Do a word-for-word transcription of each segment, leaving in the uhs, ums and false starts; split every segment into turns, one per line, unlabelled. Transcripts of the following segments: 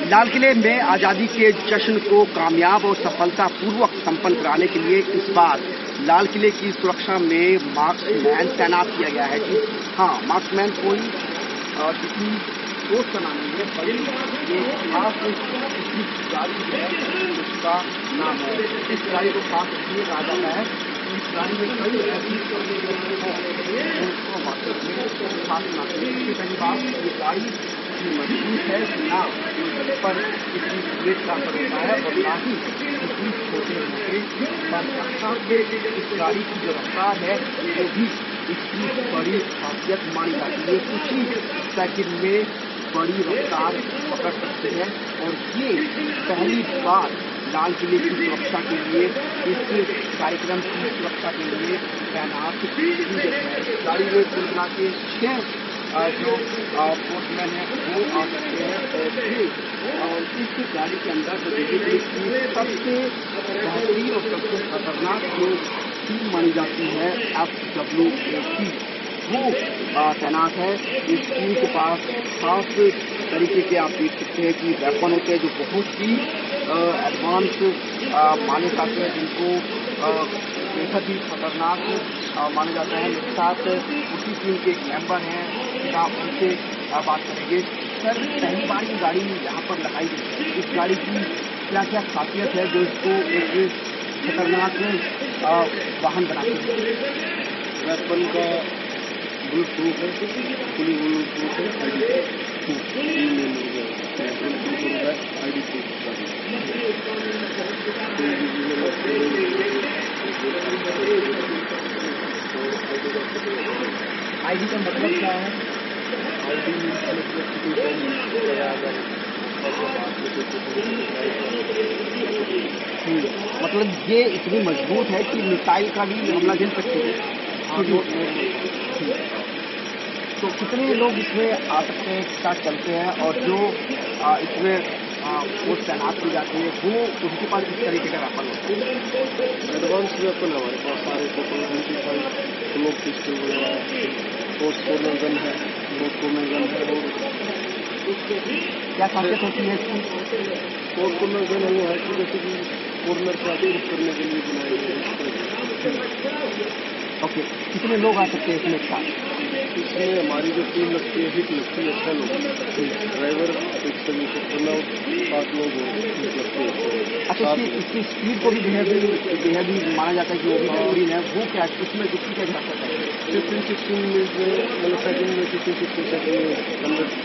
लाल किले में आजादी के जश्न को कामयाब और सफलतापूर्वक संपन्न कराने के लिए इस बार लाल किले की सुरक्षा में मार्क्समैन तैनात किया गया है जी। हाँ, मार्क्समैन कोई किसी दोस्त का नाम नहीं है, बल्कि ये खास गाड़ी है उसका नाम है। इस गाड़ी को खास इसलिए कहा जाता है कि इस गाड़ी में कई ऐसी खास नाते हैं। इसकी पहली बात, ये गाड़ी मजबूत है ना पर किसी वेट का असर होता है और ना ही किसी छोटे मोटे पर साथ में इस गाड़ी की जो रफ्तार है वो भी इसकी बड़ी खासियत मानी जाती है। कुछ ही सेकंड में बड़ी रफ्तार पकड़ सकती है और ये पहली बार लाल किले की सुरक्षा के लिए, इस कार्यक्रम की सुरक्षा के लिए तैनात की गई है। गाड़ी में कुल मिला के छह जो पोस्टमैन है वो आ सकते हैं और इस गाड़ी के अंदर जो देखिए की सबसे बेहतरीन और सबसे खतरनाक जो टीम मानी जाती है एफ डब्ल्यू ए टी, वो तैनात है। इस टीम के पास खास तरीके के आप देख सकते हैं कि वेपन होते हैं जो बहुत ही एडवांस माने जाते हैं, जिनको बेहद ही खतरनाक माना जाता है। मेरे साथ उसी टीम के एक मेंबर हैं, आप उनसे बात करेंगे। सर, पहली बार ये गाड़ी यहाँ पर लगाई गई है, इस गाड़ी की क्या क्या खासियत है जो इसको एक खतरनाक वाहन बनाती है?
वेपन का बुलेट प्रूफ है, फुली बुलेट प्रूफ है, आईडी प्रूफ
आईडी का मतलब क्या है?
आईडी
मतलब ये इतनी मजबूत है कि मिसाइल का भी हमला झेल सकते हैं। तो कितने लोग इसमें आ सकते हैं, साथ चलते हैं और जो इसमें फोर्स तैनात की जाती है वो उनके पास किस तरीके का वेपन होता है?
एडवांस वेपन हमारे पास सारे लोग पिस्टल वगैरह, फोर्स कॉर्नर गन है, फोर्स कॉर्नर गन है। और
क्या खासियत होती है इसकी?
फोर्स कॉर्नर गन है वो है कि जैसे कि कॉर्नर से अटैक करने के लिए बनाई गई।
ओके, कितने लोग आ सकते हैं इसमें एक साथ?
इसमें हमारी जो टीम लगती है हिट लगती है छह लोग, ड्राइवर एक सभी रनआउट सात लोग लगते हैं।
अच्छा, इसकी इसकी स्पीड को भी बेहद बेहद ही माना जाता है कि वो भी बेहतरीन है। वो क्या उसमें कितनी क्या खासियत है?
फिफ्टीन सिक्सटीन मिनट में मतलब सेकंड में फिफ्टीन सिक्सटीन सेकंड में हंड्रेड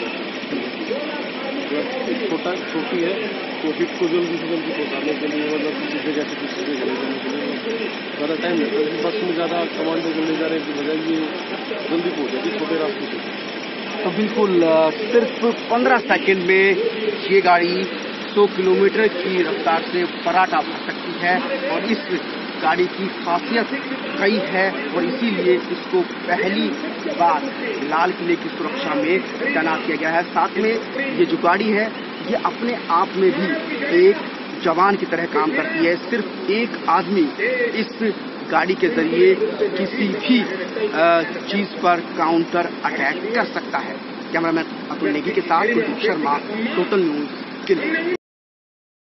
छोटा छोटी है तो हिट को जल्दी से जल्दी पहुँचाने के लिए, मतलब किसी जगह से किसी जगह ले जाने के लिए ज़्यादा टाइम लगता है। बस में ज़्यादा कमांडो को ले जाने की बजाय ये जल्दी पहुँचेगी छोटे रास्ते से।
तो बिल्कुल सिर्फ पंद्रह सेकंड में ये गाड़ी सौ किलोमीटर की रफ्तार से पराठा भर सकती है और इस गाड़ी की खासियत कई है और इसीलिए इसको पहली बार लाल किले की सुरक्षा में तैनात किया गया है। साथ में ये जो गाड़ी है ये अपने आप में भी एक जवान की तरह काम करती है। सिर्फ एक आदमी इस गाड़ी के जरिए किसी भी चीज पर काउंटर अटैक कर सकता है। कैमरामैन अतुल नेगी के साथ कुलदीप शर्मा, टोटल न्यूज किले।